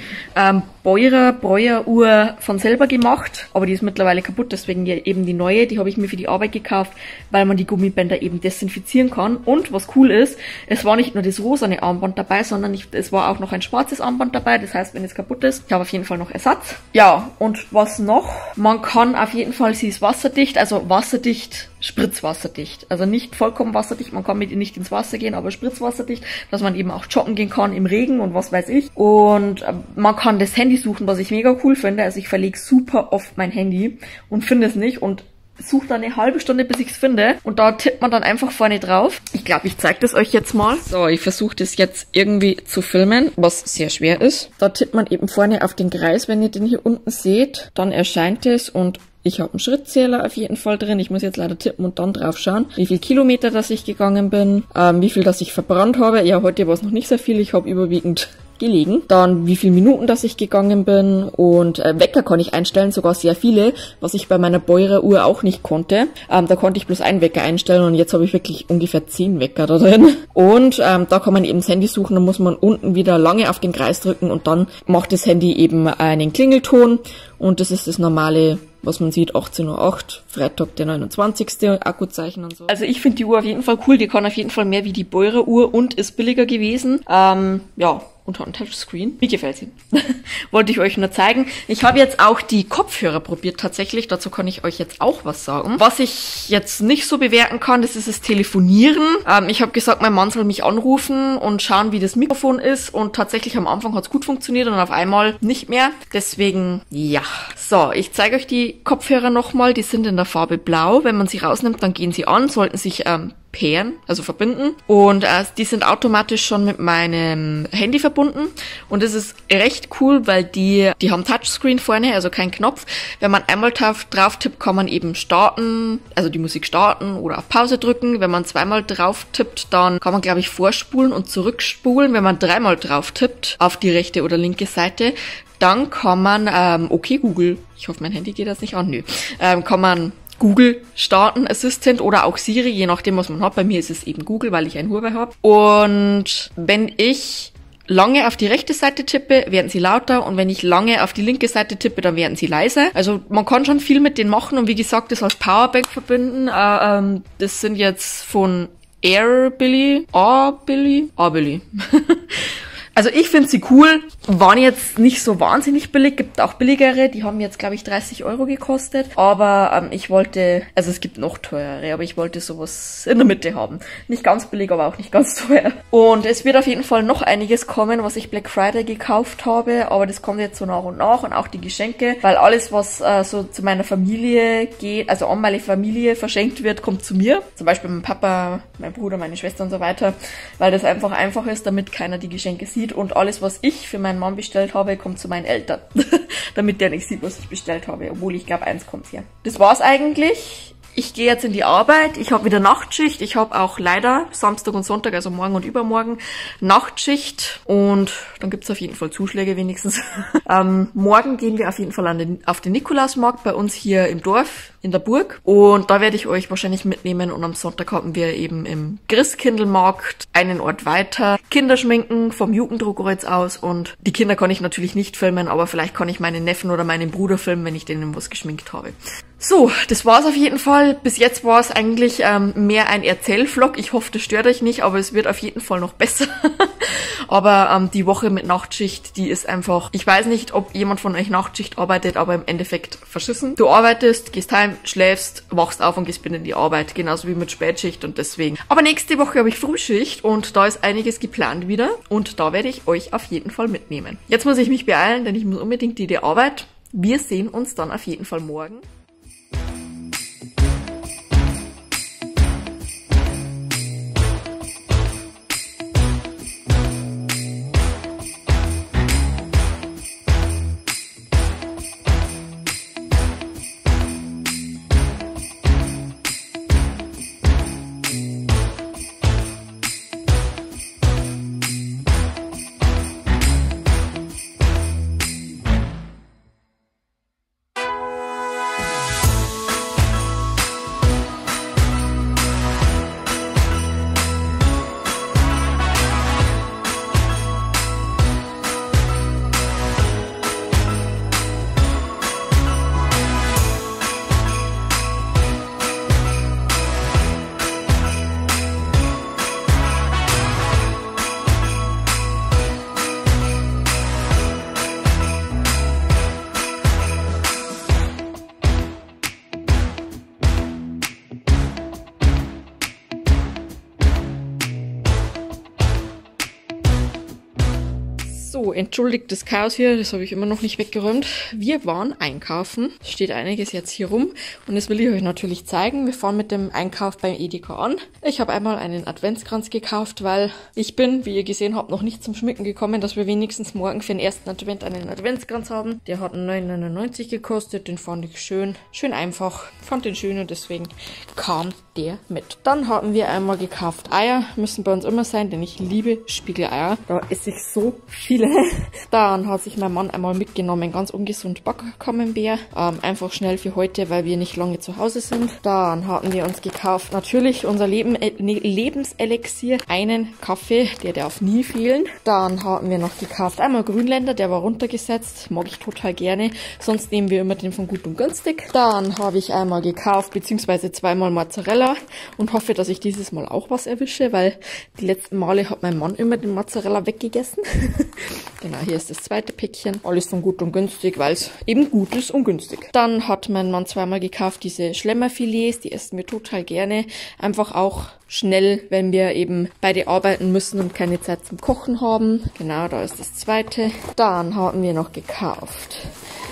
Breuer-Uhr von selber gemacht, aber die ist mittlerweile kaputt, deswegen eben die neue, die habe ich mir für die Arbeit gekauft, weil man die Gummibänder eben desinfizieren kann. Und was cool ist, es war nicht nur das rosane Armband dabei, sondern es war auch noch ein schwarzes Armband dabei, das heißt, wenn es kaputt ist, ich habe auf jeden Fall noch Ersatz. Ja, und was noch? Man kann auf jeden Fall, sie ist wasserdicht, also wasserdicht, spritzwasserdicht. Also nicht vollkommen wasserdicht, man kann mit ihr nicht ins Wasser gehen, aber spritzwasserdicht, dass man eben auch joggen gehen kann im Regen und was weiß ich. Und man kann das Handy suchen, was ich mega cool finde. Also ich verlege super oft mein Handy und finde es nicht und suche dann eine halbe Stunde, bis ich es finde. Und da tippt man dann einfach vorne drauf. Ich glaube, ich zeige das euch jetzt mal. So, ich versuche das jetzt irgendwie zu filmen, was sehr schwer ist. Da tippt man eben vorne auf den Kreis, wenn ihr den hier unten seht. Dann erscheint es und ich habe einen Schrittzähler auf jeden Fall drin. Ich muss jetzt leider tippen und dann drauf schauen, wie viel Kilometer, dass ich gegangen bin, wie viel, dass ich verbrannt habe. Ja, heute war es noch nicht sehr viel. Ich habe überwiegend gelegen. Dann wie viele Minuten, dass ich gegangen bin und Wecker kann ich einstellen, sogar sehr viele, was ich bei meiner Beurer-Uhr auch nicht konnte. Da konnte ich bloß einen Wecker einstellen und jetzt habe ich wirklich ungefähr 10 Wecker da drin. Und da kann man eben das Handy suchen, da muss man unten wieder lange auf den Kreis drücken und dann macht das Handy eben einen Klingelton und das ist das normale, was man sieht, 18:08 Uhr, Freitag der 29. Akkuzeichen und so. Also ich finde die Uhr auf jeden Fall cool, die kann auf jeden Fall mehr wie die Beurer-Uhr und ist billiger gewesen. Ja, und hat ein Touchscreen. Mir gefällt sie. Wollte ich euch nur zeigen. Ich habe jetzt auch die Kopfhörer probiert tatsächlich. Dazu kann ich euch jetzt auch was sagen. Was ich jetzt nicht so bewerten kann, das ist das Telefonieren. Ich habe gesagt, mein Mann soll mich anrufen und schauen, wie das Mikrofon ist. Und tatsächlich am Anfang hat es gut funktioniert und auf einmal nicht mehr. Deswegen, ja. So, ich zeige euch die Kopfhörer nochmal. Die sind in der Farbe blau. Wenn man sie rausnimmt, dann gehen sie an. Sollten sich pairen, also verbinden. Und die sind automatisch schon mit meinem Handy verbunden. Und das ist recht cool, weil die haben Touchscreen vorne, also kein Knopf. Wenn man einmal drauf tippt, kann man eben starten, also die Musik starten oder auf Pause drücken. Wenn man zweimal drauf tippt, dann kann man, glaube ich, vorspulen und zurückspulen. Wenn man dreimal drauf tippt, auf die rechte oder linke Seite, dann kann man, okay Google, ich hoffe mein Handy geht das nicht an, nö, kann man Google starten, Assistant oder auch Siri, je nachdem was man hat. Bei mir ist es eben Google, weil ich ein Huawei habe. Und wenn ich lange auf die rechte Seite tippe, werden sie lauter, und wenn ich lange auf die linke Seite tippe, dann werden sie leiser. Also man kann schon viel mit denen machen, und wie gesagt, das als Powerbank verbinden. Das sind jetzt von Airbilly. Also ich finde sie cool, waren jetzt nicht so wahnsinnig billig, gibt auch billigere, die haben jetzt, glaube ich, 30 € gekostet, aber ich wollte, also es gibt noch teurere, aber ich wollte sowas in der Mitte haben. Nicht ganz billig, aber auch nicht ganz teuer. Und es wird auf jeden Fall noch einiges kommen, was ich Black Friday gekauft habe, aber das kommt jetzt so nach und nach, und auch die Geschenke, weil alles, was so zu meiner Familie geht, also an meine Familie verschenkt wird, kommt zu mir. Zum Beispiel mein Papa, mein Bruder, meine Schwester und so weiter, weil das einfach ist, damit keiner die Geschenke sieht. Und alles, was ich für meinen Mann bestellt habe, kommt zu meinen Eltern. Damit der nicht sieht, was ich bestellt habe. Obwohl, ich glaube, eins kommt her. Das war's eigentlich. Ich gehe jetzt in die Arbeit. Ich habe wieder Nachtschicht. Ich habe auch leider Samstag und Sonntag, also morgen und übermorgen, Nachtschicht. Und dann gibt's auf jeden Fall Zuschläge wenigstens. Morgen gehen wir auf jeden Fall auf den Nikolausmarkt bei uns hier im Dorf, in der Burg. Und da werde ich euch wahrscheinlich mitnehmen. Und am Sonntag haben wir eben im Christkindlmarkt einen Ort weiter Kinderschminken vom Jugenddruckkreuz aus. Und die Kinder kann ich natürlich nicht filmen, aber vielleicht kann ich meinen Neffen oder meinen Bruder filmen, wenn ich denen was geschminkt habe. So, das war's auf jeden Fall. Bis jetzt war es eigentlich mehr ein Erzählvlog. Ich hoffe, das stört euch nicht, aber es wird auf jeden Fall noch besser. Aber die Woche mit Nachtschicht, die ist einfach, ich weiß nicht, ob jemand von euch Nachtschicht arbeitet, aber im Endeffekt verschissen. Du arbeitest, gehst heim, schläfst, wachst auf und gehst wieder in die Arbeit, genauso wie mit Spätschicht, und deswegen. Aber nächste Woche habe ich Frühschicht und da ist einiges geplant wieder, und da werde ich euch auf jeden Fall mitnehmen. Jetzt muss ich mich beeilen, denn ich muss unbedingt in die Arbeit. Wir sehen uns dann auf jeden Fall morgen. So, entschuldigt das Chaos hier, das habe ich immer noch nicht weggeräumt. Wir waren einkaufen. Es steht einiges jetzt hier rum und das will ich euch natürlich zeigen. Wir fahren mit dem Einkauf beim Edeka an. Ich habe einmal einen Adventskranz gekauft, weil ich bin, wie ihr gesehen habt, noch nicht zum Schmücken gekommen, dass wir wenigstens morgen für den ersten Advent einen Adventskranz haben. Der hat 9,99 gekostet, den fand ich schön einfach. Fand den schön und deswegen kam der mit. Dann haben wir einmal gekauft Eier, müssen bei uns immer sein, denn ich liebe Spiegeleier. Da esse ich so viele. Dann hat sich mein Mann einmal mitgenommen, ganz ungesund Backcamembert. Einfach schnell für heute, weil wir nicht lange zu Hause sind. Dann haben wir uns gekauft, natürlich unser Lebenselixier, einen Kaffee, der darf nie fehlen. Dann haben wir noch gekauft einmal Grünländer, der war runtergesetzt, mag ich total gerne. Sonst nehmen wir immer den von Gut und Günstig. Dann habe ich einmal gekauft, beziehungsweise zweimal Mozzarella und hoffe, dass ich dieses Mal auch was erwische, weil die letzten Male hat mein Mann immer den Mozzarella weggegessen. Genau, hier ist das zweite Päckchen. Alles von Gut und Günstig, weil es eben gut ist und günstig. Dann hat mein Mann zweimal gekauft diese Schlemmerfilets, die essen wir total gerne. Einfach auch schnell, wenn wir eben beide arbeiten müssen und keine Zeit zum Kochen haben. Genau, da ist das zweite. Dann haben wir noch gekauft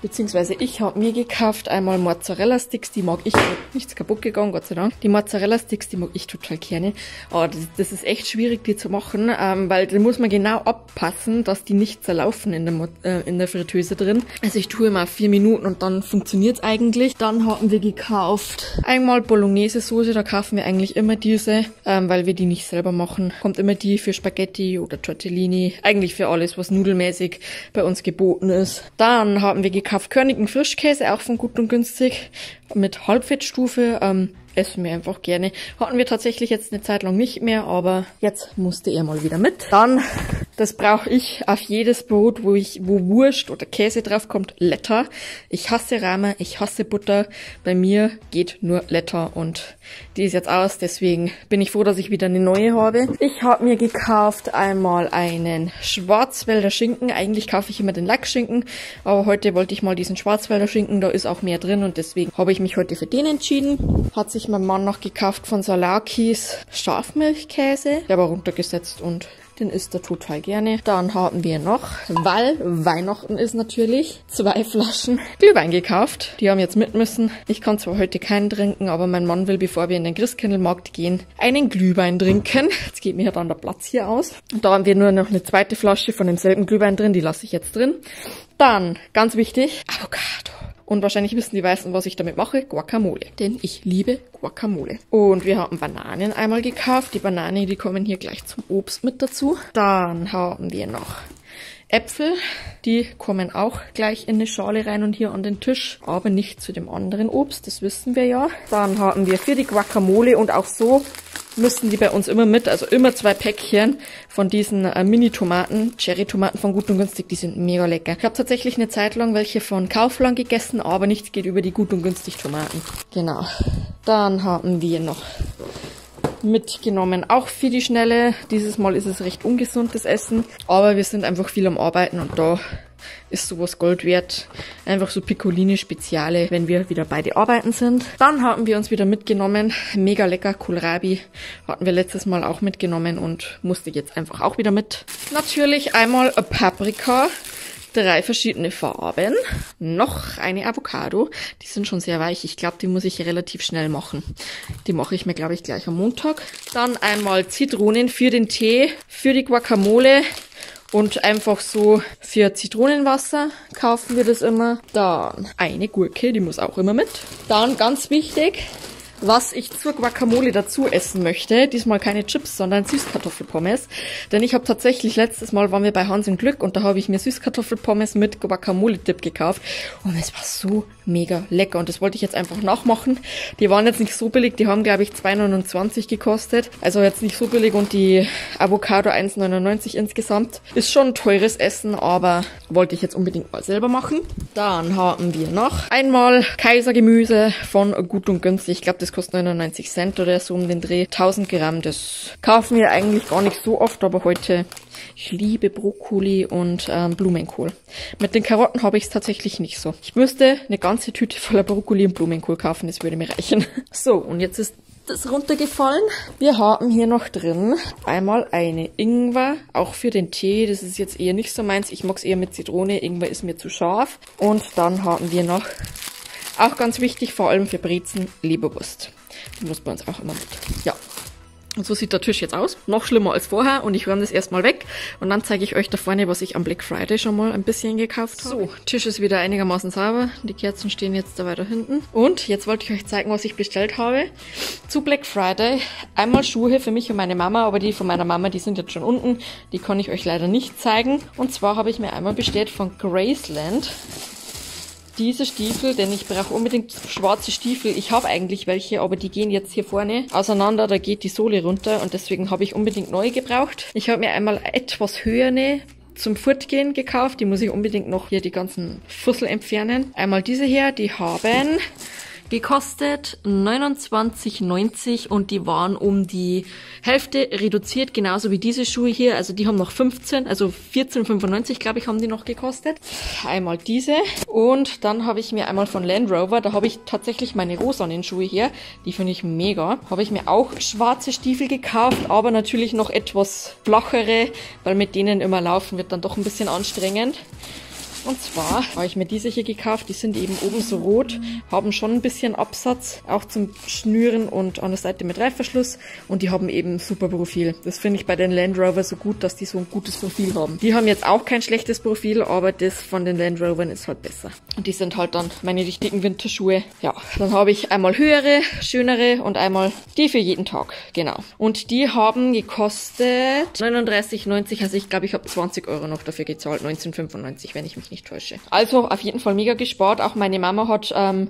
beziehungsweise ich habe mir gekauft einmal Mozzarella-Sticks, die mag ich, nichts kaputt gegangen, Gott sei Dank. Die Mozzarella-Sticks, die mag ich total gerne. Aber das ist echt schwierig, die zu machen, weil da muss man genau abpassen, dass die nicht zerlaufen in der Fritteuse drin. Also ich tue immer 4 Minuten und dann funktioniert's eigentlich. Dann haben wir gekauft einmal Bolognese-Soße, da kaufen wir eigentlich immer diese, weil wir die nicht selber machen. Kommt immer die für Spaghetti oder Tortellini, eigentlich für alles, was nudelmäßig bei uns geboten ist. Dann haben wir gekauft körnigen Frischkäse, auch von Gut und Günstig, mit Halbfettstufe. Essen wir einfach gerne. Hatten wir tatsächlich jetzt eine Zeit lang nicht mehr, aber jetzt musste er mal wieder mit. Dann, das brauche ich auf jedes Brot, wo Wurst oder Käse drauf kommt, Letter. Ich hasse Rahmen, ich hasse Butter. Bei mir geht nur Letter und die ist jetzt aus, deswegen bin ich froh, dass ich wieder eine neue habe. Ich habe mir gekauft einmal einen Schwarzwälder Schinken. Eigentlich kaufe ich immer den Lackschinken, aber heute wollte ich mal diesen Schwarzwälder Schinken, da ist auch mehr drin und deswegen habe ich mich heute für den entschieden. Hat sich mein Mann noch gekauft von Salakis Schafmilchkäse. Der war runtergesetzt und den isst er total gerne. Dann haben wir noch, weil Weihnachten ist natürlich, 2 Flaschen Glühwein gekauft. Die haben jetzt mit müssen. Ich kann zwar heute keinen trinken, aber mein Mann will, bevor wir in den Christkindlmarkt gehen, einen Glühwein trinken. Jetzt geht mir dann der Platz hier aus. Und da haben wir nur noch eine zweite Flasche von demselben Glühwein drin. Die lasse ich jetzt drin. Dann, ganz wichtig, Avocado. Und wahrscheinlich wissen die meisten, was ich damit mache. Guacamole. Denn ich liebe Guacamole. Und wir haben Bananen einmal gekauft. Die Bananen, die kommen hier gleich zum Obst mit dazu. Dann haben wir noch Äpfel. Die kommen auch gleich in eine Schale rein und hier an den Tisch. Aber nicht zu dem anderen Obst. Das wissen wir ja. Dann haben wir für die Guacamole und auch so müssen die bei uns immer mit, also immer 2 Päckchen von diesen Mini-Tomaten, Cherry-Tomaten von Gut und Günstig, die sind mega lecker. Ich habe tatsächlich eine Zeit lang welche von Kaufland gegessen, aber nichts geht über die Gut und Günstig Tomaten. Genau. Dann haben wir noch mitgenommen, auch für die Schnelle. Dieses Mal ist es recht ungesundes Essen, aber wir sind einfach viel am Arbeiten und da ist sowas Gold wert. Einfach so Piccoline Speziale, wenn wir wieder beide arbeiten sind. Dann haben wir uns wieder mitgenommen. Mega lecker Kohlrabi. Hatten wir letztes Mal auch mitgenommen und musste jetzt einfach auch wieder mit. Natürlich einmal Paprika. 3 verschiedene Farben. Noch eine Avocado. Die sind schon sehr weich. Ich glaube, die muss ich relativ schnell machen. Die mache ich mir, glaube ich, gleich am Montag. Dann einmal Zitronen für den Tee, für die Guacamole. Und einfach so für Zitronenwasser kaufen wir das immer. Dann eine Gurke, die muss auch immer mit. Dann ganz wichtig, was ich zur Guacamole dazu essen möchte. Diesmal keine Chips, sondern Süßkartoffelpommes. Denn ich habe tatsächlich, letztes Mal waren wir bei Hans im Glück und da habe ich mir Süßkartoffelpommes mit Guacamole-Dip gekauft. Und es war so mega lecker und das wollte ich jetzt einfach nachmachen. Die waren jetzt nicht so billig, die haben glaube ich 2,29 gekostet. Also jetzt nicht so billig und die Avocado 1,99 insgesamt. Ist schon ein teures Essen, aber wollte ich jetzt unbedingt mal selber machen. Dann haben wir noch einmal Kaisergemüse von Gut und Günstig. Ich glaube, das kostet 99 Cent oder so um den Dreh. 1000 Gramm, das kaufen wir eigentlich gar nicht so oft, aber heute, ich liebe Brokkoli und Blumenkohl. Mit den Karotten habe ich es tatsächlich nicht so. Ich müsste eine ganze Tüte voller Brokkoli und Blumenkohl kaufen, das würde mir reichen. So, und jetzt ist das runtergefallen. Wir haben hier noch drin einmal eine Ingwer, auch für den Tee. Das ist jetzt eher nicht so meins. Ich mag es eher mit Zitrone. Ingwer ist mir zu scharf. Und dann haben wir noch, auch ganz wichtig, vor allem für Brezen, Leberwurst. Die muss bei uns auch immer mit. Ja. Und so sieht der Tisch jetzt aus. Noch schlimmer als vorher und ich räume das erstmal weg. Und dann zeige ich euch da vorne, was ich am Black Friday schon mal ein bisschen gekauft habe. So, Tisch ist wieder einigermaßen sauber. Die Kerzen stehen jetzt da weiter hinten. Und jetzt wollte ich euch zeigen, was ich bestellt habe. Zu Black Friday einmal Schuhe für mich und meine Mama, aber die von meiner Mama, die sind jetzt schon unten. Die kann ich euch leider nicht zeigen. Und zwar habe ich mir einmal bestellt von Graceland diese Stiefel, denn ich brauche unbedingt schwarze Stiefel. Ich habe eigentlich welche, aber die gehen jetzt hier vorne auseinander, da geht die Sohle runter und deswegen habe ich unbedingt neue gebraucht. Ich habe mir einmal etwas höhere zum Fortgehen gekauft, die muss ich unbedingt noch hier die ganzen Fussel entfernen. Einmal diese her, die haben gekostet 29,90 und die waren um die Hälfte reduziert, genauso wie diese Schuhe hier. Also die haben noch 15, also 14,95 glaube ich haben die noch gekostet. Einmal diese und dann habe ich mir einmal von Land Rover, da habe ich tatsächlich meine rosanen Schuhe hier, die finde ich mega. Habe ich mir auch schwarze Stiefel gekauft, aber natürlich noch etwas flachere, weil mit denen immer laufen wird dann doch ein bisschen anstrengend. Und zwar habe ich mir diese hier gekauft. Die sind eben oben so rot, haben schon ein bisschen Absatz, auch zum Schnüren und an der Seite mit Reißverschluss. Und die haben eben super Profil. Das finde ich bei den Land Rover so gut, dass die so ein gutes Profil haben. Die haben jetzt auch kein schlechtes Profil, aber das von den Land Rovern ist halt besser. Und die sind halt dann meine richtigen Winterschuhe. Ja, dann habe ich einmal höhere, schönere und einmal die für jeden Tag. Genau. Und die haben gekostet 39,90. Also ich glaube, ich habe 20 Euro noch dafür gezahlt. 19,95, wenn ich mich nicht täusche. Also auf jeden Fall mega gespart. Auch meine Mama hat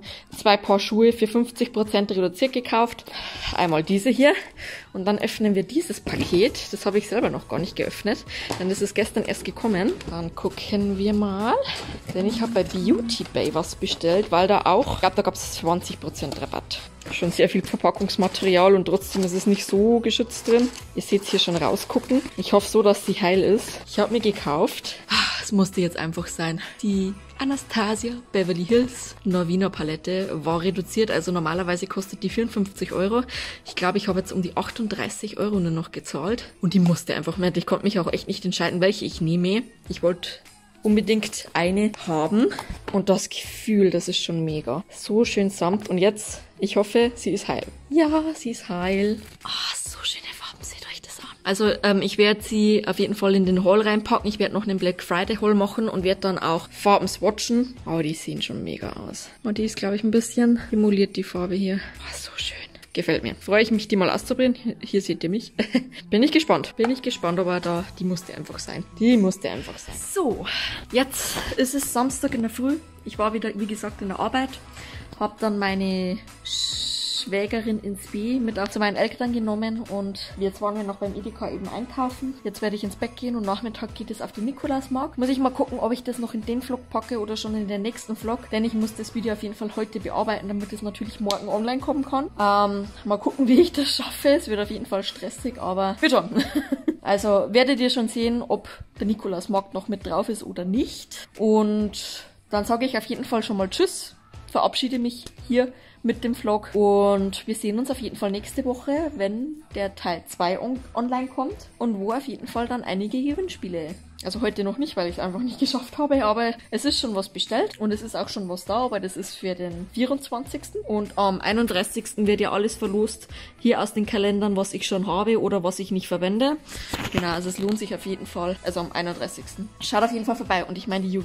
2 Paar Schuhe für 50% reduziert gekauft. Einmal diese hier. Und dann öffnen wir dieses Paket. Das habe ich selber noch gar nicht geöffnet, denn das ist gestern erst gekommen. Dann gucken wir mal. Denn ich habe bei Beauty Bay was bestellt, weil da auch, ich glaube, da gab es 20% Rabatt. Schon sehr viel Verpackungsmaterial und trotzdem ist es nicht so geschützt drin. Ihr seht es hier schon rausgucken. Ich hoffe so, dass sie heil ist. Ich habe mir gekauft, es musste jetzt einfach sein, die Anastasia Beverly Hills Norvina Palette war reduziert. Also normalerweise kostet die 54 Euro. Ich glaube, ich habe jetzt um die 38 Euro nur noch gezahlt. Und die musste einfach nicht. Ich konnte mich auch echt nicht entscheiden, welche ich nehme. Ich wollte unbedingt eine haben. Und das Gefühl, das ist schon mega. So schön samt. Und jetzt, ich hoffe, sie ist heil. Ja, sie ist heil. So schöne Farben, seht euch das an. Also ich werde sie auf jeden Fall in den Haul reinpacken. Ich werde noch einen Black Friday Haul machen und werde dann auch Farben swatchen. Aber die sehen schon mega aus. Und die ist, glaube ich, ein bisschen simuliert, die Farbe hier. So schön. Gefällt mir. Freue ich mich, die mal auszuprobieren. Hier seht ihr mich. Bin ich gespannt, aber die musste einfach sein. Die musste einfach sein. So, jetzt ist es Samstag in der Früh. Ich war wieder, wie gesagt, in der Arbeit. Hab dann meine Schwägerin ins B mit auch zu meinen Eltern genommen und jetzt waren wir noch beim Edeka eben einkaufen. Jetzt werde ich ins Bett gehen und Nachmittag geht es auf den Nikolausmarkt. Muss ich mal gucken, ob ich das noch in den Vlog packe oder schon in den nächsten Vlog, denn ich muss das Video auf jeden Fall heute bearbeiten, damit es natürlich morgen online kommen kann. Mal gucken, wie ich das schaffe. Es wird auf jeden Fall stressig, aber wird schon. Also werdet ihr schon sehen, ob der Nikolausmarkt noch mit drauf ist oder nicht. Und dann sage ich auf jeden Fall schon mal Tschüss. Verabschiede mich hier mit dem Vlog und wir sehen uns auf jeden Fall nächste Woche, wenn der Teil 2 online kommt und wo auf jeden Fall dann einige Gewinnspiele. Also heute noch nicht, weil ich es einfach nicht geschafft habe, aber es ist schon was bestellt und es ist auch schon was da, aber das ist für den 24. Und am 31. wird ja alles verlost hier aus den Kalendern, was ich schon habe oder was ich nicht verwende. Genau, also es lohnt sich auf jeden Fall, also am 31. Schaut auf jeden Fall vorbei und ich meine, die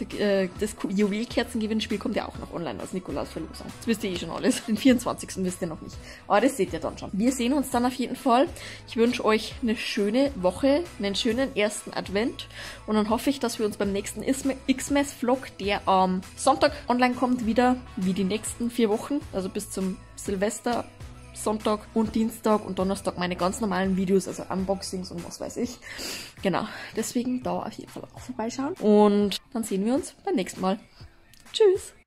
das Juwelkerzen-Gewinnspiel kommt ja auch noch online als Nikolaus-Verlosung. Das wisst ihr eh schon alles. Den 24. wisst ihr noch nicht, aber das seht ihr dann schon. Wir sehen uns dann auf jeden Fall. Ich wünsche euch eine schöne Woche, einen schönen ersten Advent. Und dann hoffe ich, dass wir uns beim nächsten Xmas-Vlog, der am Sonntag online kommt, wieder wie die nächsten 4 Wochen, also bis zum Silvester, Sonntag und Dienstag und Donnerstag meine ganz normalen Videos, also Unboxings und was weiß ich. Genau, deswegen da auf jeden Fall auch vorbeischauen. Und dann sehen wir uns beim nächsten Mal. Tschüss!